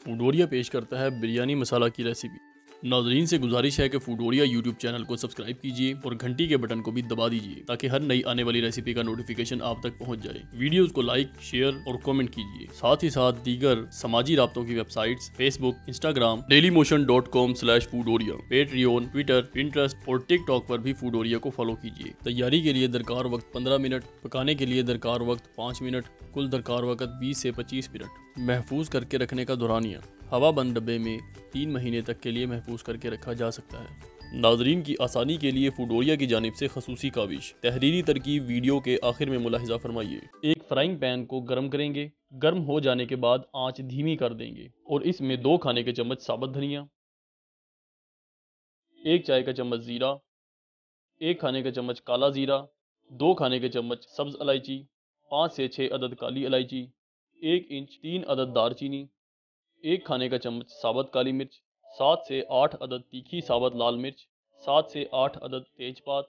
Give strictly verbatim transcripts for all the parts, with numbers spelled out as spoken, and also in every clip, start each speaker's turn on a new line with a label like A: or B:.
A: फूडोरिया पेश करता है बिरयानी मसाला की रेसिपी। नाजरीन से गुजारिश है कि फूडोरिया यूट्यूब चैनल को सब्सक्राइब कीजिए और घंटी के बटन को भी दबा दीजिए ताकि हर नई आने वाली रेसिपी का नोटिफिकेशन आप तक पहुंच जाए। वीडियोस को लाइक, शेयर और कमेंट कीजिए। साथ ही साथ दीगर समाजी राब्तों की websites Facebook, Instagram, Dailymotion dot com slash Foodoria, Patreon, Twitter, Pinterest और टिकटॉक पर भी फूडोरिया को फॉलो कीजिए। तैयारी के लिए दरकार वक्त पंद्रह मिनट, पकाने के लिए दरकार वक्त पाँच मिनट, कुल दरकार वक्त बीस से पच्चीस मिनट। महफूज करके रखने का दौरानिया हवा बंद डब्बे में तीन महीने तक के लिए महफूज करके रखा जा सकता है। नाजरीन की आसानी के लिए फूडोरिया की जानिब से खसूसी काविश। तहरीरी तरकीब वीडियो के आखिर में मुलाहिजा फरमाइए। एक फ्राइंग पैन को गर्म करेंगे। गर्म हो जाने के बाद आंच धीमी कर देंगे और इसमें दो खाने के चम्मच साबुत धनिया, एक चाय का चम्मच जीरा, एक खाने का चम्मच काला जीरा, दो खाने के चम्मच सब्ज इलायची, पाँच से छः अदद काली इलायची, एक इंच तीन अदद दारचीनी, एक खाने का चम्मच साबुत काली मिर्च, सात से आठ अदद तीखी साबुत लाल मिर्च, सात से आठ अदद तेजपात,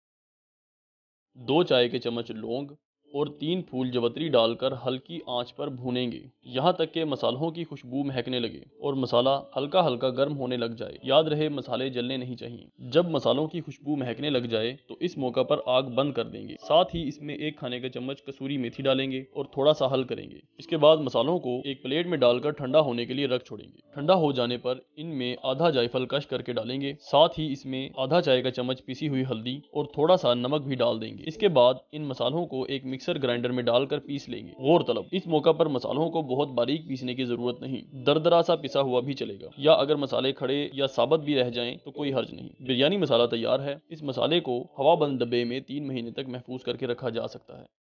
A: दो चाय के चम्मच लौंग और तीन फूल जवतरी डालकर हल्की आंच पर भूनेंगे यहाँ तक कि मसालों की खुशबू महकने लगे और मसाला हल्का हल्का गर्म होने लग जाए। याद रहे मसाले जलने नहीं चाहिए। जब मसालों की खुशबू महकने लग जाए तो इस मौका पर आग बंद कर देंगे। साथ ही इसमें एक खाने का चम्मच कसूरी मेथी डालेंगे और थोड़ा सा हल करेंगे। इसके बाद मसालों को एक प्लेट में डालकर ठंडा होने के लिए रख छोड़ेंगे। ठंडा हो जाने पर इनमें आधा जायफल कश करके डालेंगे। साथ ही इसमें आधा चाय का चम्मच पिसी हुई हल्दी और थोड़ा सा नमक भी डाल देंगे। इसके बाद इन मसालों को एक मिक्सर ग्राइंडर में डालकर पीस लेंगे। गौरतलब, इस मौका पर मसालों को बहुत बारीक पीसने की जरूरत नहीं, दरदरा सा पिसा हुआ भी चलेगा, या अगर मसाले खड़े या साबुत भी रह जाएं तो कोई हर्ज नहीं। बिरयानी मसाला तैयार है। इस मसाले को हवाबंद डब्बे में तीन महीने तक महफूज करके रखा जा सकता है।